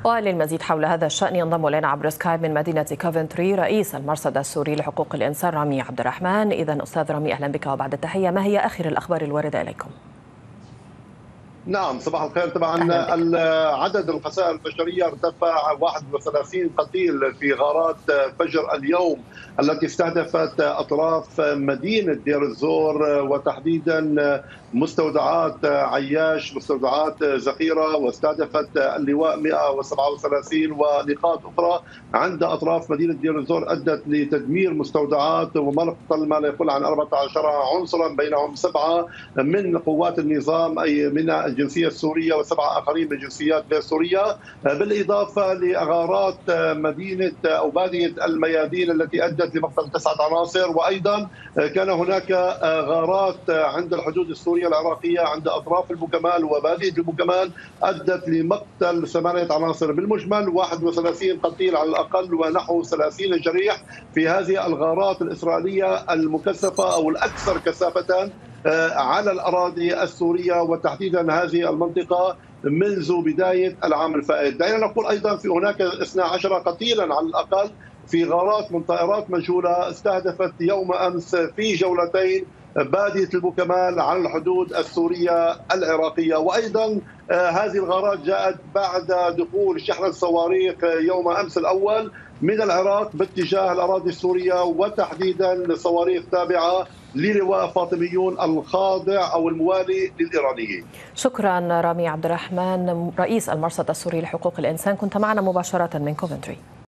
وللمزيد حول هذا الشأن ينضم إلينا عبر سكايب من مدينة كوفنتري رئيس المرصد السوري لحقوق الإنسان رامي عبد الرحمن. إذن أستاذ رامي، أهلا بك وبعد التحية، ما هي آخر الأخبار الواردة إليكم؟ نعم، صباح الخير. طبعا عدد الخسائر البشريه ارتفع 31 قتيل في غارات فجر اليوم التي استهدفت اطراف مدينه دير الزور، وتحديدا مستودعات عياش، مستودعات ذخيره، واستهدفت اللواء 137 ونقاط اخرى عند اطراف مدينه دير الزور، ادت لتدمير مستودعات ومقتل ما لا يقل عن 14 عنصرا، بينهم 7 من قوات النظام اي من الجنسيه السوريه و7 اخرين من جنسيات غير سوريه، بالاضافه لغارات مدينه او باديه الميادين التي ادت لمقتل 9 عناصر. وايضا كان هناك غارات عند الحدود السوريه العراقيه عند اطراف البوكمال وباديه البوكمال ادت لمقتل 8 عناصر، بالمجمل 31 قتيل على الاقل ونحو 30 جريح في هذه الغارات الاسرائيليه المكثفه او الاكثر كثافه على الأراضي السورية، وتحديدا هذه المنطقة منذ بداية العام الفائت. دعينا نقول أيضا في هناك 12 قتيلا على الأقل في غارات من طائرات مجهولة استهدفت يوم أمس في جولتين بادية البوكمال على الحدود السورية العراقية. وأيضا هذه الغارات جاءت بعد دخول شحنة صواريخ يوم أمس الأول من العراق باتجاه الأراضي السورية، وتحديدا صواريخ تابعة للواء فاطميون الخاضع أو الموالي للإيرانيين. شكرا رامي عبد الرحمن رئيس المرصد السوري لحقوق الإنسان، كنت معنا مباشرة من كوفنتري.